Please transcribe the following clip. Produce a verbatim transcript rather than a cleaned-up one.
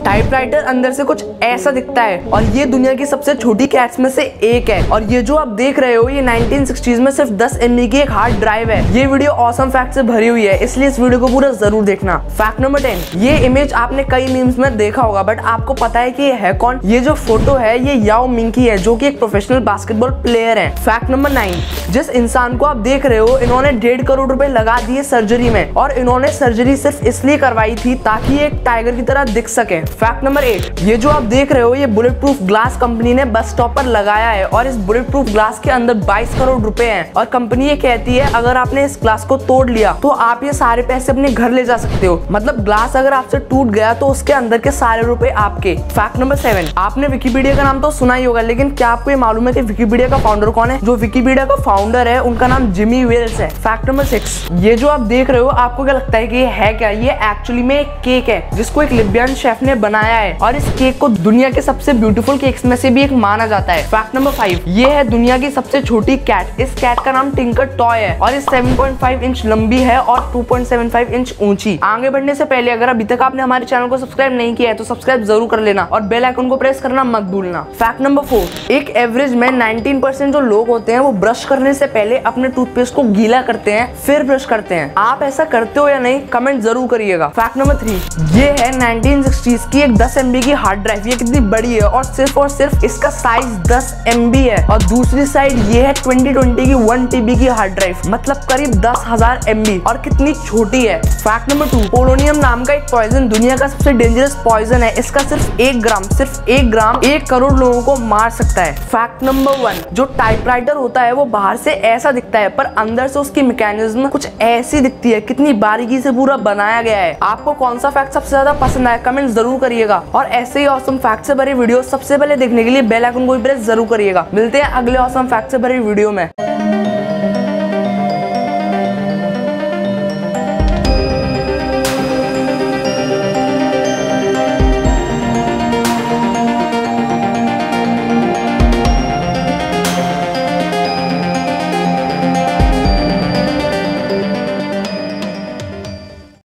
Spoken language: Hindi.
टाइपराइटर अंदर से कुछ ऐसा दिखता है और ये दुनिया की सबसे छोटी कैट्स में से एक है। और ये जो आप देख रहे हो ये नाइनटीन सिक्सटीज़ में सिर्फ दस एम बी की एक हार्ड ड्राइव है। ये वीडियो ऑसम फैक्ट से भरी हुई है, इसलिए इस वीडियो को पूरा जरूर देखना। फैक्ट नंबर टेन, ये इमेज आपने कई मीम्स में देखा होगा, बट आपको पता है कि ये है कौन? ये जो फोटो है ये याओ मिंग की है, जो कि एक प्रोफेशनल बास्केटबॉल प्लेयर है। फैक्ट नंबर नाइन, जिस इंसान को आप देख रहे हो इन्होंने डेढ़ करोड़ रुपए लगा दिए सर्जरी में, और इन्होंने सर्जरी सिर्फ इसलिए करवाई थी ताकि एक टाइगर की तरह दिख सके। फैक्ट नंबर एट, ये जो आप देख रहे हो ये बुलेट प्रूफ ग्लास कंपनी ने बस स्टॉप पर लगाया है, और इस बुलेट प्रूफ ग्लास के अंदर बाईस करोड़ रुपए हैं, और कंपनी ये कहती है अगर आपने इस ग्लास को तोड़ लिया तो आप ये सारे पैसे अपने घर ले जा सकते हो। मतलब ग्लास अगर आपसे टूट गया तो उसके अंदर के सारे रुपए आपके। फैक्ट नंबर सेवन, आपने विकिपीडिया का नाम तो सुना ही होगा, लेकिन क्या आपको ये मालूम है कि विकिपीडिया का फाउंडर कौन है? जो विकिपीडिया का फाउंडर है उनका नाम जिमी वेल्स है। फैक्ट नंबर सिक्स, ये जो आप देख रहे हो आपको क्या लगता है कि ये है क्या? ये एक्चुअली में एक केक है जिसको एक लिबियन शेफ ने बनाया है, और इस केक को दुनिया के सबसे ब्यूटीफुल केक्स में से भी एक माना जाता है। फैक्ट नंबर फाइव, ये है दुनिया की सबसे छोटी कैट। इस कैट का नाम टिंकर टॉय है, और इस सेवन पॉइंट फाइव इंच लंबी है और two point seven five inch ऊंची। आगे बढ़ने से पहले अगर अभी तक आपने हमारे चैनल को सब्सक्राइब नहीं किया है तो सब्सक्राइब जरूर कर लेना और बेल आइकन को प्रेस करना मत भूलना। फैक्ट नंबर फोर, एक एवरेज में नाइनटीन परसेंट जो लोग होते हैं वो ब्रश करने से पहले अपने टूथपेस्ट को गीला करते हैं फिर ब्रश करते हैं। आप ऐसा करते हो या नहीं? कमेंट जरूर करिएगा। फैक्ट नंबर थ्री, ये है नाइनटीन सिक्सटीज़ की एक दस एम बी की हार्ड ड्राइव। ये कितनी बड़ी है, और सिर्फ और सिर्फ इसका साइज दस एम बी है, और दूसरी साइड ये है ट्वेंटी ट्वेंटी की वन टी बी की हार्ड ड्राइव, मतलब करीब दस हजार एम बी, और कितनी छोटी है। फैक्ट नंबर टू, पोलोनियम नाम का एक पॉइजन दुनिया का सबसे डेंजरस पॉइजन है। इसका सिर्फ एक ग्राम सिर्फ एक ग्राम एक करोड़ लोगों को मार सकता है। फैक्ट नंबर वन, जो टाइपराइटर होता है वो बाहर से ऐसा दिखता है पर अंदर से उसकी मैकेनिज्म कुछ ऐसी दिखती है। कितनी बारीकी से पूरा बनाया गया है। आपको कौन सा फैक्ट सबसे ज्यादा पसंद आया कमेंट जरूर करिएगा, और ऐसे ही ऑसम फैक्ट से भरे वीडियो सबसे पहले देखने के लिए बेल आइकन को भी प्रेस जरूर करिएगा। मिलते हैं अगले ऑसम फैक्ट से भरे वीडियो में।